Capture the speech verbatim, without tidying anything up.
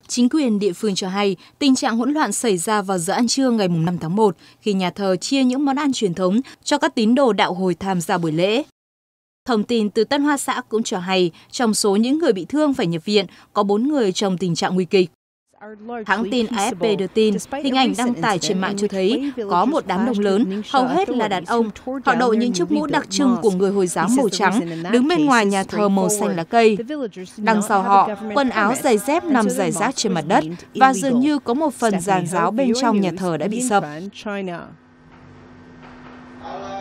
Chính quyền địa phương cho hay tình trạng hỗn loạn xảy ra vào giờ ăn trưa ngày năm tháng một khi nhà thờ chia những món ăn truyền thống cho các tín đồ đạo Hồi tham gia buổi lễ. Thông tin từ Tân Hoa Xã cũng cho hay trong số những người bị thương phải nhập viện có bốn người trong tình trạng nguy kịch. Hãng tin a ép pê đưa tin, hình ảnh đăng tải trên mạng cho thấy có một đám đông lớn, hầu hết là đàn ông. Họ đội những chiếc mũ đặc trưng của người Hồi giáo màu trắng, đứng bên ngoài nhà thờ màu xanh lá cây. Đằng sau họ, quần áo giày dép nằm rải rác trên mặt đất và dường như có một phần giàn giáo bên trong nhà thờ đã bị sập.